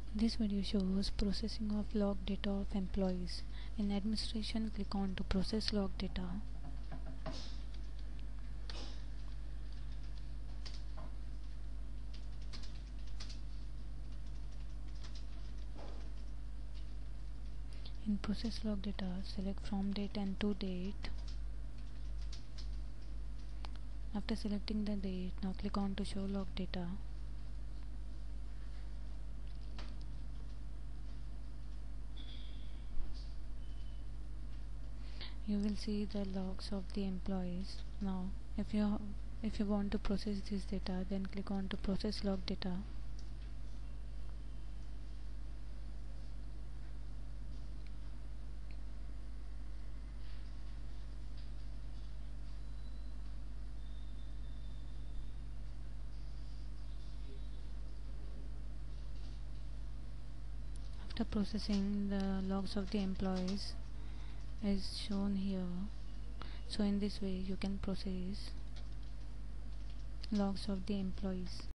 This video shows processing of log data of employees. In administration, click on to process log data. In process log data, select from date and to date. After selecting the date, now click on to show log data. You will see the logs of the employees. Now if you want to process this data, then click on to process log data. After processing, the logs of the employees is shown here. So in this way you can process logs of the employees.